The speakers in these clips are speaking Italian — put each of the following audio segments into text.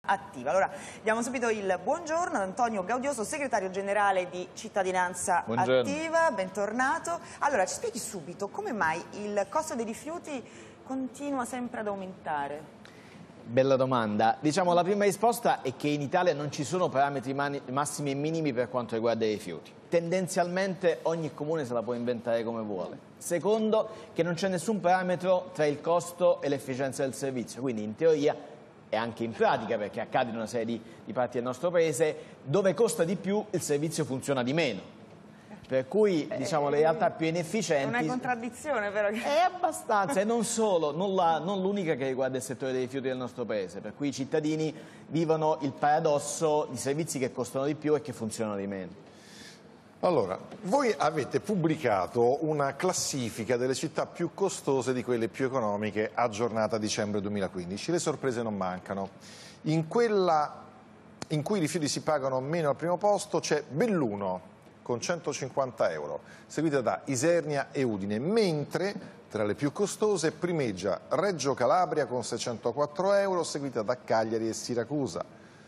attiva. Allora, diamo subito il buongiorno ad Antonio Gaudioso, segretario generale di Cittadinanza Attiva, bentornato. Allora, ci spieghi subito come mai il costo dei rifiuti continua sempre ad aumentare? Bella domanda. Diciamo, la prima risposta è che in Italia non ci sono parametri massimi e minimi per quanto riguarda i rifiuti. Tendenzialmente ogni comune se la può inventare come vuole. Secondo, che non c'è nessun parametro tra il costo e l'efficienza del servizio, quindi in teoria e anche in pratica, perché accade in una serie di parti del nostro paese, dove costa di più il servizio funziona di meno. Per cui, diciamo, le realtà più inefficienti... È una contraddizione, però. È abbastanza, e non solo, non l'unica che riguarda il settore dei rifiuti del nostro paese, per cui i cittadini vivono il paradosso di servizi che costano di più e che funzionano di meno. Allora, voi avete pubblicato una classifica delle città più costose di quelle più economiche aggiornata a dicembre 2015. Le sorprese non mancano. In quella in cui i rifiuti si pagano meno al primo posto c'è Belluno, con 150 euro, seguita da Isernia e Udine, mentre tra le più costose primeggia Reggio Calabria con 604 euro, seguita da Cagliari e Siracusa.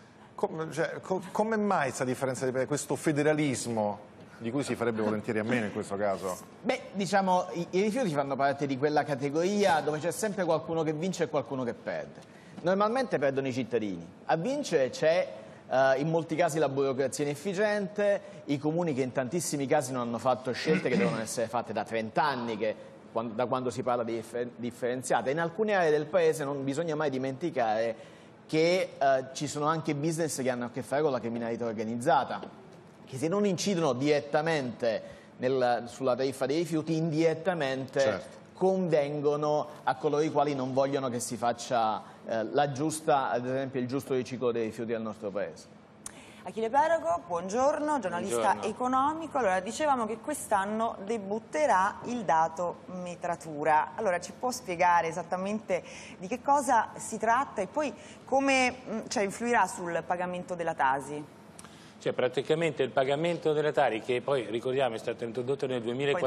Come mai questa differenza di questo federalismo di cui si farebbe volentieri a meno in questo caso? Beh, diciamo, i rifiuti fanno parte di quella categoria dove c'è sempre qualcuno che vince e qualcuno che perde. Normalmente perdono i cittadini, a vincere c'è... in molti casi la burocrazia inefficiente, i comuni che in tantissimi casi non hanno fatto scelte che devono essere fatte da 30 anni, da quando si parla di differenziata. In alcune aree del paese non bisogna mai dimenticare che ci sono anche business che hanno a che fare con la criminalità organizzata, che se non incidono direttamente sulla tariffa dei rifiuti, indirettamente convengono a coloro i quali non vogliono che si faccia ad esempio il giusto riciclo dei rifiuti del nostro paese. Achille Perego, buongiorno, giornalista economico. Allora, dicevamo che quest'anno debutterà il dato metratura. Allora, ci può spiegare esattamente di che cosa si tratta e poi come influirà sul pagamento della Tasi? Cioè praticamente il pagamento della Tari, che poi ricordiamo è stato introdotto nel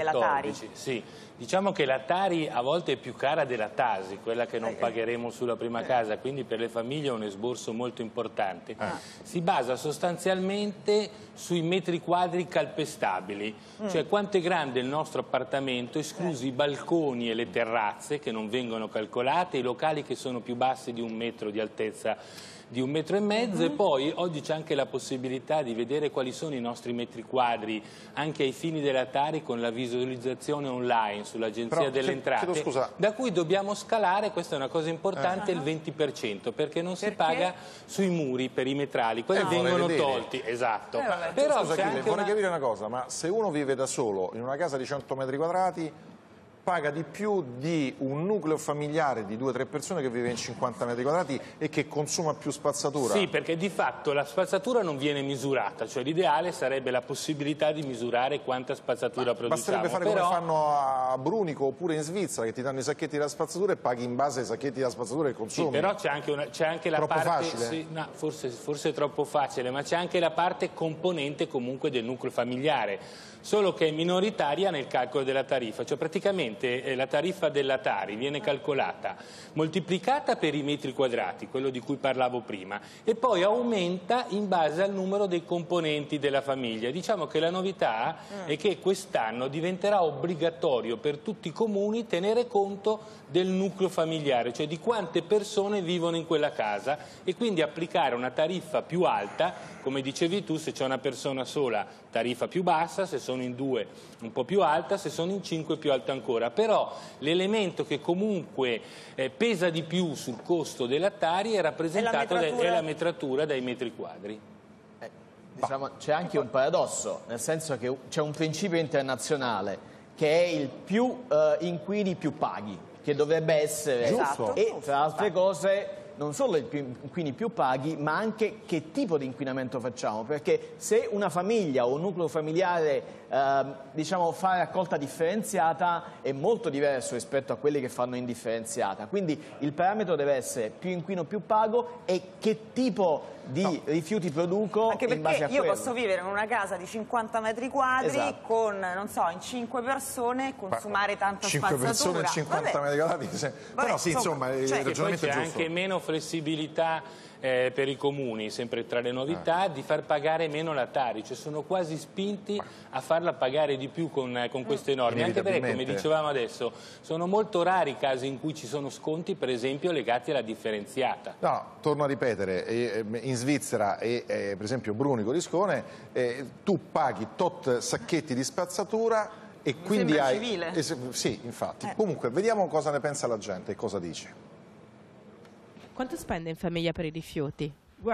2014, sì, diciamo che la Tari a volte è più cara della Tasi, quella che non pagheremo sulla prima casa, quindi per le famiglie è un esborso molto importante. Si basa sostanzialmente sui metri quadri calpestabili, cioè quanto è grande il nostro appartamento, esclusi i balconi e le terrazze che non vengono calcolate, i locali che sono più bassi di 1 metro di altezza, di 1,5 metri, e poi oggi c'è anche la possibilità di vedere quali sono i nostri metri quadri anche ai fini della Tari con la visualizzazione online sull'Agenzia delle Entrate, da cui dobbiamo scalare, questa è una cosa importante, il 20%, perché non si paga sui muri perimetrali, quelli vengono tolti, esatto. Però vorrei capire una cosa, ma se uno vive da solo in una casa di 100 metri quadrati paga di più di un nucleo familiare di 2 o 3 persone che vive in 50 metri quadrati e che consuma più spazzatura? Sì, perché di fatto la spazzatura non viene misurata, cioè l'ideale sarebbe la possibilità di misurare quanta spazzatura produciamo. Basterebbe fare come fanno a Brunico oppure in Svizzera, che ti danno i sacchetti della spazzatura e paghi in base ai sacchetti della spazzatura e consumi. Sì, però c'è anche la troppo parte... facile? Sì, no, forse è troppo facile, ma c'è anche la parte componente comunque del nucleo familiare, solo che è minoritaria nel calcolo della tariffa, cioè praticamente la tariffa della Tari viene calcolata, moltiplicata per i metri quadrati, quello di cui parlavo prima, e poi aumenta in base al numero dei componenti della famiglia. Diciamo che la novità è che quest'anno diventerà obbligatorio per tutti i comuni tenere conto del nucleo familiare, cioè di quante persone vivono in quella casa, e quindi applicare una tariffa più alta, come dicevi tu, se c'è una persona sola tariffa più bassa, se sono in 2 un po' più alta, se sono in 5 più alta ancora. Però l'elemento che comunque pesa di più sul costo della Tari è rappresentato dalla metratura dai metri quadri. Diciamo, c'è anche un paradosso, nel senso che c'è un principio internazionale che è il più inquini più paghi, che dovrebbe essere, e tra altre cose non solo il più inquini più paghi, ma anche che tipo di inquinamento facciamo, perché se una famiglia o un nucleo familiare diciamo, fa raccolta differenziata è molto diverso rispetto a quelli che fanno indifferenziata, quindi il parametro deve essere più inquino più pago e che tipo di rifiuti produco. Anche in base a perché io quello. posso vivere in una casa di 50 metri quadri con, non so, in 5 persone consumare tanta 5 spazzatura. 5 persone in 50 metri quadrati, però sì, insomma, il ragionamento è giusto. C'è anche meno flessibilità per i comuni, sempre tra le novità, di far pagare meno la Tari, cioè sono quasi spinti a farla pagare di più con queste norme, anche perché, come dicevamo adesso, sono molto rari i casi in cui ci sono sconti, per esempio, legati alla differenziata. No, torno a ripetere, in Svizzera e per esempio Brunico Riscone, tu paghi tot sacchetti di spazzatura e quindi sembra hai... civile. Sì, infatti. Comunque, vediamo cosa ne pensa la gente e cosa dice. Quanto spende in famiglia per i rifiuti?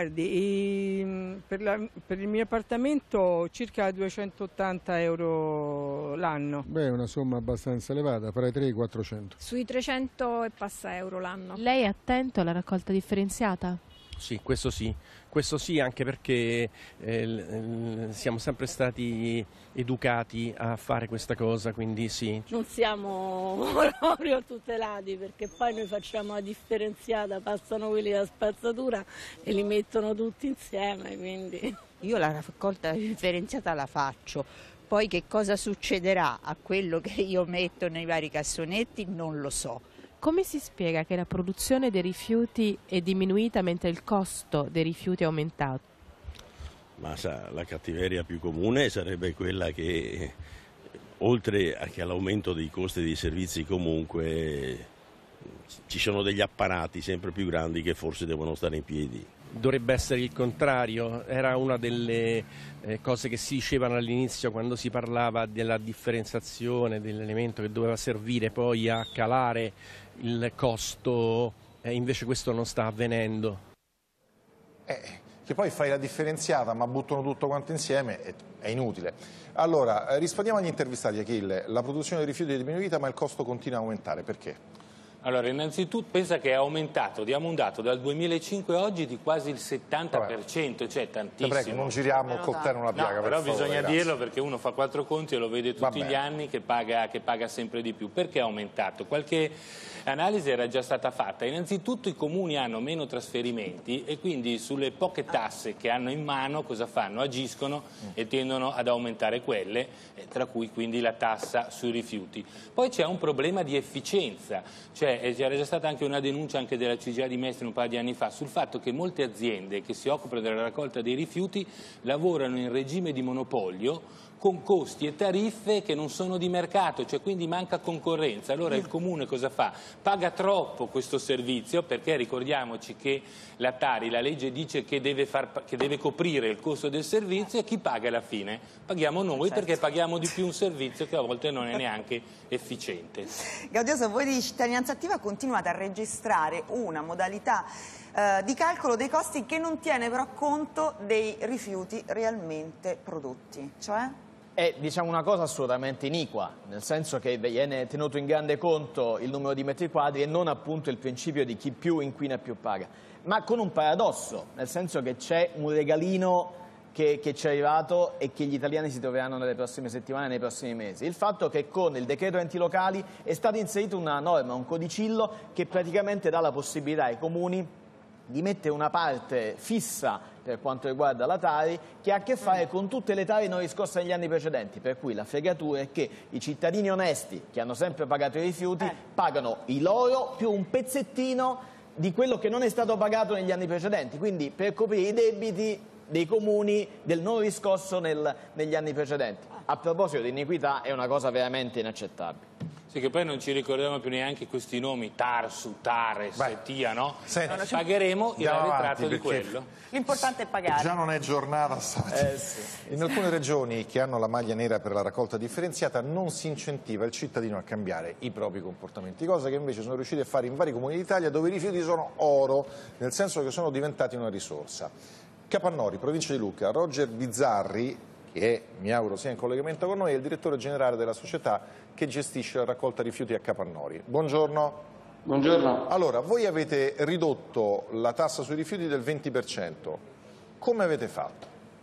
Guardi, per il mio appartamento circa 280 euro l'anno. Beh, è una somma abbastanza elevata, fra i 3 e i 400. Sui 300 e passa euro l'anno. Lei è attento alla raccolta differenziata? Sì, questo sì, anche perché siamo sempre stati educati a fare questa cosa, quindi sì. Non siamo proprio tutelati perché poi noi facciamo la differenziata, passano quelli della spazzatura e li mettono tutti insieme, quindi... Io la raccolta differenziata la faccio, poi che cosa succederà a quello che io metto nei vari cassonetti non lo so. Come si spiega che la produzione dei rifiuti è diminuita mentre il costo dei rifiuti è aumentato? Ma la cattiveria più comune sarebbe quella che, oltre che all'aumento dei costi dei servizi, comunque ci sono degli apparati sempre più grandi che forse devono stare in piedi. Dovrebbe essere il contrario, era una delle cose che si dicevano all'inizio quando si parlava della differenziazione dell'elemento che doveva servire poi a calare il costo, invece questo non sta avvenendo. Che poi fai la differenziata ma buttano tutto quanto insieme, è inutile. Allora, rispondiamo agli intervistati, Achille. La produzione di rifiuti è diminuita ma il costo continua a aumentare, perché? Allora, innanzitutto pensa che è aumentato, diamo un dato, dal 2005 a oggi di quasi il 70%, cioè tantissimo. Prego, non giriamo il coltello una piaga, no, per però favore, bisogna ragazzi. dirlo perché uno fa 4 conti e lo vede tutti gli anni che paga sempre di più. Perché è aumentato? Qualche analisi era già stata fatta. Innanzitutto i comuni hanno meno trasferimenti e quindi sulle poche tasse che hanno in mano cosa fanno? Agiscono e tendono ad aumentare quelle, tra cui quindi la tassa sui rifiuti. Poi c'è un problema di efficienza, cioè c'era già stata anche una denuncia anche della CGIA di Mestre un paio di anni fa sul fatto che molte aziende che si occupano della raccolta dei rifiuti lavorano in regime di monopolio con costi e tariffe che non sono di mercato, cioè quindi manca concorrenza. Allora il comune cosa fa? Paga troppo questo servizio, perché ricordiamoci che la Tari, la legge dice che deve coprire il costo del servizio, e chi paga alla fine? Paghiamo noi, perché paghiamo di più un servizio che a volte non è neanche efficiente. Gaudioso, voi di Cittadinanza Attiva continuate a registrare una modalità di calcolo dei costi che non tiene però conto dei rifiuti realmente prodotti, cioè? È, diciamo, una cosa assolutamente iniqua, nel senso che viene tenuto in grande conto il numero di metri quadri e non appunto il principio di chi più inquina più paga, ma con un paradosso, nel senso che c'è un regalino che ci è arrivato e che gli italiani si troveranno nelle prossime settimane, nei prossimi mesi. Il fatto che con il decreto enti locali è stata inserita una norma, un codicillo che praticamente dà la possibilità ai comuni di mettere una parte fissa per quanto riguarda la Tari che ha a che fare con tutte le Tari non riscosse negli anni precedenti, per cui la fregatura è che i cittadini onesti che hanno sempre pagato i rifiuti pagano i loro più un pezzettino di quello che non è stato pagato negli anni precedenti, quindi per coprire i debiti dei comuni del non riscosso negli anni precedenti. A proposito di iniquità, è una cosa veramente inaccettabile. Sì, che poi non ci ricordiamo più neanche questi nomi, Tarsu, Tares, Tia, no? Senti, pagheremo il ritratto di perché quello. L'importante è pagare. Già non è giornata stamattina. Sì. In alcune regioni che hanno la maglia nera per la raccolta differenziata non si incentiva il cittadino a cambiare i propri comportamenti, cosa che invece sono riusciti a fare in vari comuni d'Italia dove i rifiuti sono oro, nel senso che sono diventati una risorsa. Capannori, provincia di Lucca, Roger Bizzarri, che mi auguro sia in collegamento con noi, è il direttore generale della società che gestisce la raccolta rifiuti a Capannori. Buongiorno. Buongiorno. Allora, voi avete ridotto la tassa sui rifiuti del 20%. Come avete fatto?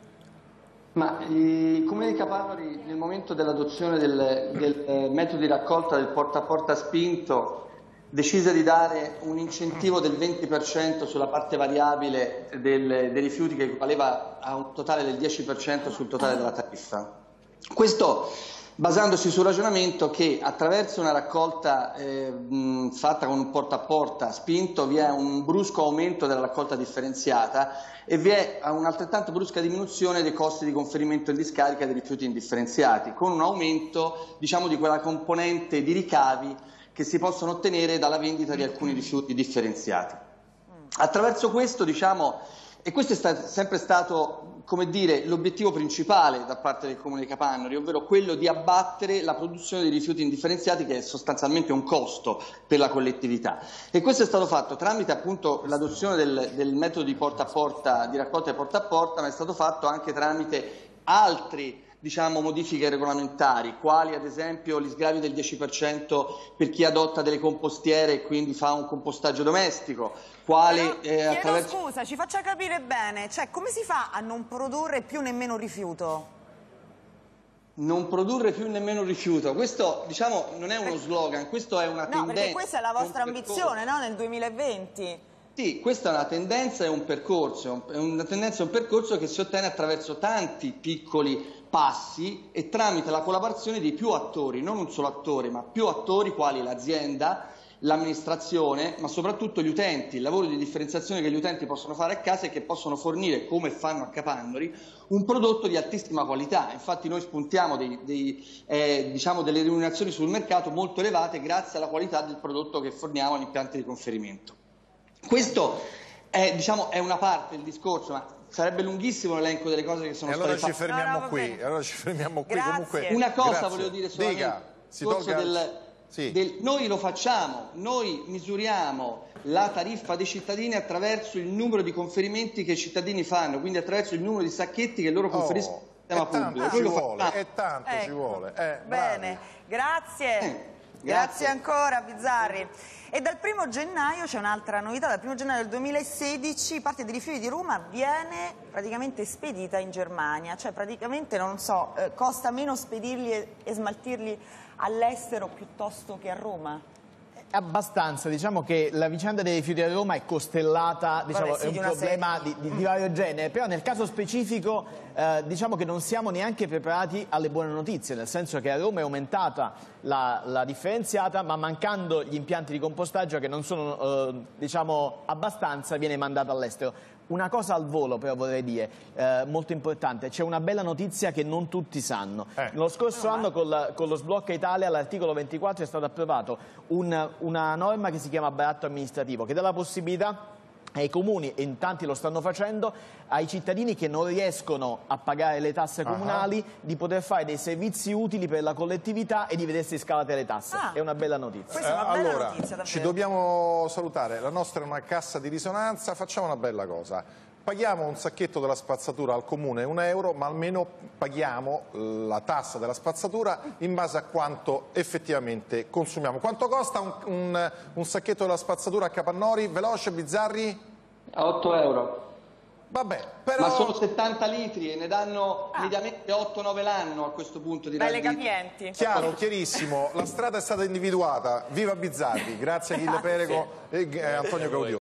Ma il Comune di Capannori, nel momento dell'adozione del metodo di raccolta del porta a porta spinto, decise di dare un incentivo del 20% sulla parte variabile dei rifiuti, che equivaleva a un totale del 10% sul totale della tariffa. Questo basandosi sul ragionamento che attraverso una raccolta fatta con un porta a porta spinto vi è un brusco aumento della raccolta differenziata e vi è un'altrettanto brusca diminuzione dei costi di conferimento e discarica dei rifiuti indifferenziati, con un aumento, diciamo, di quella componente di ricavi che si possono ottenere dalla vendita di alcuni rifiuti differenziati. Attraverso questo, diciamo, e questo è sempre stato, come dire, l'obiettivo principale da parte del Comune di Capannori, ovvero quello di abbattere la produzione di rifiuti indifferenziati, che è sostanzialmente un costo per la collettività. E questo è stato fatto tramite appunto l'adozione del metodo di porta a porta, di raccolta porta a porta, ma è stato fatto anche tramite altri, diciamo, modifiche regolamentari, quali ad esempio gli sgravi del 10% per chi adotta delle compostiere e quindi fa un compostaggio domestico, quali chiedo scusa, ci faccia capire bene, cioè come si fa a non produrre più nemmeno rifiuto? Non produrre più nemmeno rifiuto, questo, diciamo, non è uno slogan, questo è una tendenza. No, perché questa è la vostra ambizione, no, nel 2020. Sì, questa è una tendenza e un percorso, che si ottiene attraverso tanti piccoli passi e tramite la collaborazione di più attori, non un solo attore, ma più attori quali l'azienda, l'amministrazione, ma soprattutto gli utenti, il lavoro di differenziazione che gli utenti possono fare a casa e che possono fornire, come fanno a Capannori, un prodotto di altissima qualità. Infatti noi spuntiamo diciamo delle remunerazioni sul mercato molto elevate grazie alla qualità del prodotto che forniamo agli impianti di conferimento. Questo è, diciamo, è una parte del discorso, ma sarebbe lunghissimo l'elenco delle cose che sono state fatte. Allora ci fermiamo qui. Comunque, una cosa volevo dire solamente. Dica, noi lo facciamo, noi misuriamo la tariffa dei cittadini attraverso il numero di conferimenti che i cittadini fanno, quindi attraverso il numero di sacchetti che loro conferiscono al sistema pubblico. Ci vuole. Bene, grazie. Grazie ancora Bizzarri. E dal 1° gennaio c'è un'altra novità, dal 1° gennaio del 2016 parte dei rifiuti di Roma viene praticamente spedita in Germania, cioè praticamente, non so, costa meno spedirli e smaltirli all'estero piuttosto che a Roma? Abbastanza, diciamo che la vicenda dei rifiuti a Roma è costellata, diciamo, è un problema di vario genere, però nel caso specifico diciamo che non siamo neanche preparati alle buone notizie, nel senso che a Roma è aumentata la differenziata, ma mancando gli impianti di compostaggio che non sono diciamo abbastanza, viene mandata all'estero. Una cosa al volo però vorrei dire, molto importante, c'è una bella notizia che non tutti sanno. Lo scorso anno con lo Sblocca Italia all'articolo 24 è stato approvato una norma che si chiama baratto amministrativo, che dà la possibilità ai comuni, e in tanti lo stanno facendo, ai cittadini che non riescono a pagare le tasse comunali di poter fare dei servizi utili per la collettività e di vedersi scalate le tasse. È una bella notizia. Questa è una bella notizia, davvero. Ci dobbiamo salutare, la nostra è una cassa di risonanza, facciamo una bella cosa. Paghiamo un sacchetto della spazzatura al comune €1, ma almeno paghiamo la tassa della spazzatura in base a quanto effettivamente consumiamo. Quanto costa un sacchetto della spazzatura a Capannori? Veloce, Bizzarri? €8. Vabbè, però... Ma sono 70 litri e ne danno mediamente 8-9 l'anno a questo punto. Belle capienti. Chiaro, chiarissimo. La strada è stata individuata. Viva Bizzarri. Grazie a Achille Perego e Antonio Gaudio.